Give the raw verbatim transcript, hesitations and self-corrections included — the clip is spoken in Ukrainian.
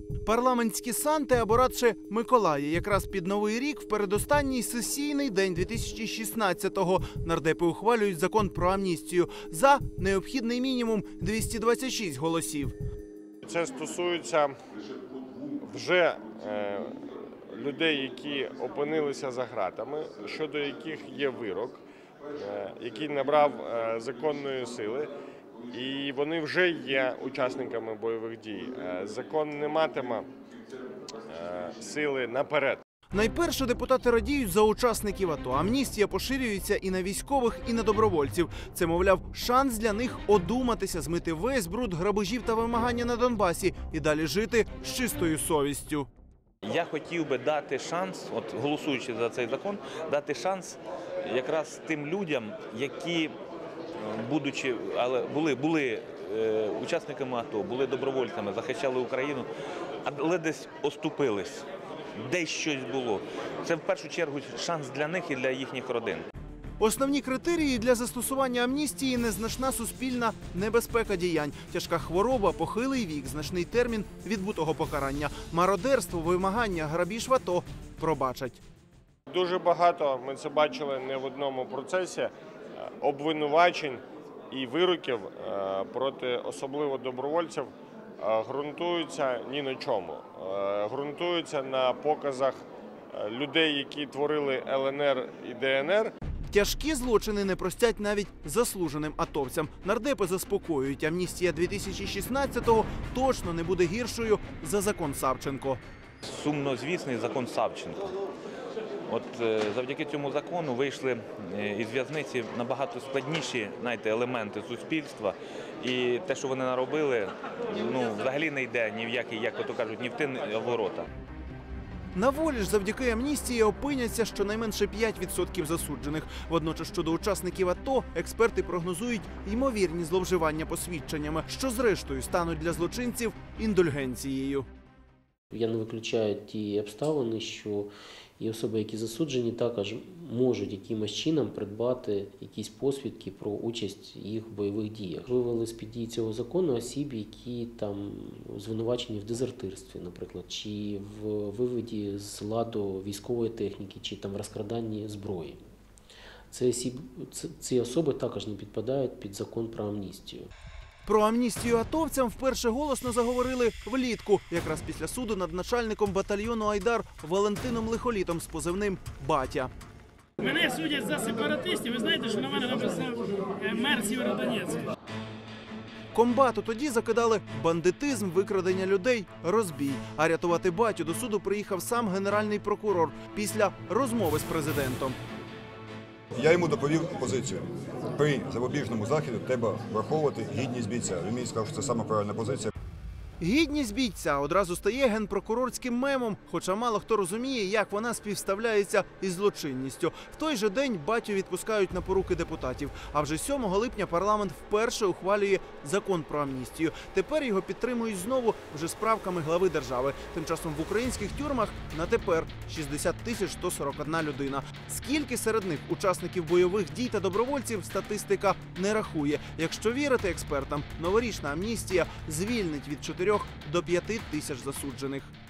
Парламентські санти, або радше Миколаї, якраз під Новий рік, в передостанній сесійний день дві тисячі шістнадцятого, нардепи ухвалюють закон про амністію за необхідний мінімум двісті двадцять шість голосів. Це стосується вже е, людей, які опинилися за ґратами, щодо яких є вирок, е, який набрав е, законної сили. І вони вже є учасниками бойових дій. Закон не матиме сили наперед. Найперше депутати радіють за учасників АТО. Амністія поширюється і на військових, і на добровольців. Це, мовляв, шанс для них одуматися, змити весь бруд грабежів та вимагання на Донбасі і далі жити з чистою совістю. Я хотів би дати шанс, от голосуючи за цей закон, дати шанс якраз тим людям, які будучи, але були, були е, учасниками АТО, були добровольцями, захищали Україну, але десь оступились, десь щось було. Це в першу чергу шанс для них і для їхніх родин. Основні критерії для застосування амністії – незначна суспільна небезпека діянь, тяжка хвороба, похилий вік, значний термін відбутого покарання, мародерство, вимагання, грабіж в АТО пробачать. Дуже багато, ми це бачили не в одному процесі, обвинувачень і вироків проти особливо добровольців ґрунтуються ні на чому. Ґрунтуються на показах людей, які творили Л Н Р і Д Н Р. Тяжкі злочини не простять навіть заслуженим атовцям. Нардепи заспокоюють, амністія дві тисячі шістнадцятого точно не буде гіршою за закон Савченко. Сумнозвісний закон Савченко. От завдяки цьому закону вийшли із в'язниці набагато складніші, знаєте, елементи суспільства. І те, що вони наробили, ну, взагалі не йде ні в які, як ото кажуть, ні в ті ворота. На волі ж завдяки амністії опиняться щонайменше п'ять відсотків засуджених. Водночас щодо учасників АТО експерти прогнозують ймовірні зловживання посвідченнями, що зрештою стануть для злочинців індульгенцією. Я не виключаю ті обставини, що і особи, які засуджені, також можуть якимось чином придбати якісь посвідки про участь їх в бойових діях. Вивели з-під дії цього закону осіб, які там звинувачені в дезертирстві, наприклад, чи в виводі з ладу військової техніки, чи там в розкраданні зброї. Це осіб, ці особи також не підпадають під закон про амністію. Про амністію атовцям вперше голосно заговорили влітку, якраз після суду над начальником батальйону «Айдар» Валентином Лихолітом з позивним «Батя». Мене судять за сепаратистів, ви знаєте, що на мене написав мер Сєвєродонецька. Комбату тоді закидали бандитизм, викрадення людей, розбій. А рятувати батю до суду приїхав сам генеральний прокурор після розмови з президентом. Я йому доповів позицію. При запобіжному заході треба враховувати гідність бійця. Він мені сказав, що це саме правильна позиція. Гідність бійця одразу стає генпрокурорським мемом, хоча мало хто розуміє, як вона співставляється із злочинністю. В той же день батю відпускають на поруки депутатів. А вже сьомого липня парламент вперше ухвалює закон про амністію. Тепер його підтримують знову вже з правками глави держави. Тим часом в українських тюрмах на тепер шістдесят тисяч сто сорок одна людина. Скільки серед них учасників бойових дій та добровольців, статистика не рахує. Якщо вірити експертам, новорічна амністія звільнить від чотирьох до п'яти тисяч засуджених.